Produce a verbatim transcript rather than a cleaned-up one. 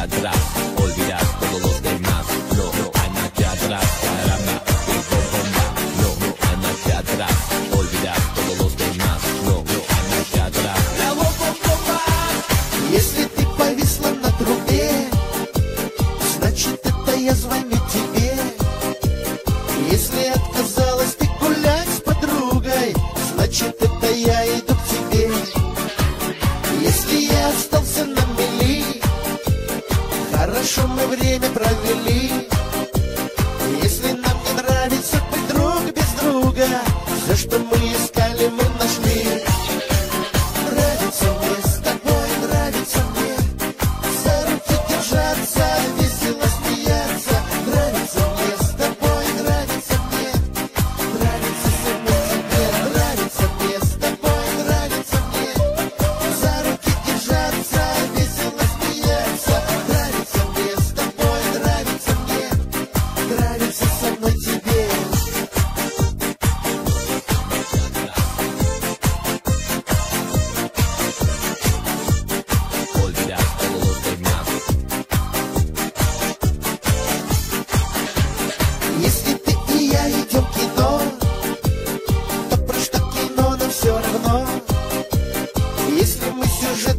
atrás, olvidar todos los demás. No, no hay marcha atrás, caramba, tipo bomba. No, no hay marcha atrás, olvidar todos los demás. No, no hay marcha atrás. Если ты повисла на трубе, значит это я звоню тебе. Если отказалась ты гулять с подругой, значит это я иду к тебе. Если я остался на мели, хорошо мы время провели. Если нам не нравится быть друг без друга, все, что мы искали, мы нашли. Нравится мне с тобой, нравится мне за руки держаться, весело смеяться. Нравится мне с тобой, нравится мне, нравится самой тебе. Нравится мне с тобой, нравится мне за руки держаться, весело смеяться. Нравится мне с тобой, нравится мне, нравится самой тебе. Olvidar todos los demás. Если ты и я идем в кино, то про что кино нам все равно. Если мы сюжет